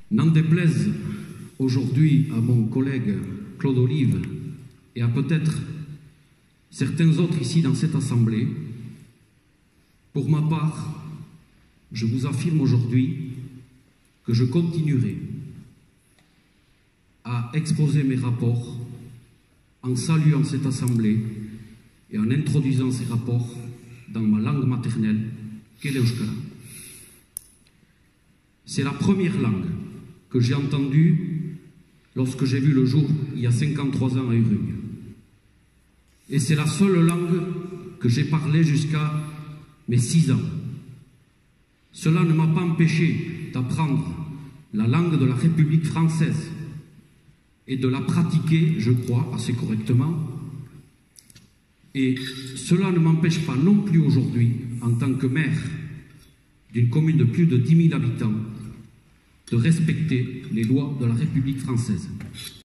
N'en déplaise aujourd'hui à mon collègue Claude Olive et à peut-être certains autres ici dans cette assemblée, pour ma part, je vous affirme aujourd'hui que je continuerai à exposer mes rapports en saluant cette assemblée et en introduisant ces rapports dans ma langue maternelle, qu'est l'Euskara. C'est la première langue que j'ai entendue lorsque j'ai vu le jour, il y a 53 ans à Urugne. Et c'est la seule langue que j'ai parlée jusqu'à mes 6 ans. Cela ne m'a pas empêché d'apprendre la langue de la République française et de la pratiquer, je crois, assez correctement. Et cela ne m'empêche pas non plus aujourd'hui, en tant que maire d'une commune de plus de 10 000 habitants, de respecter les lois de la République française.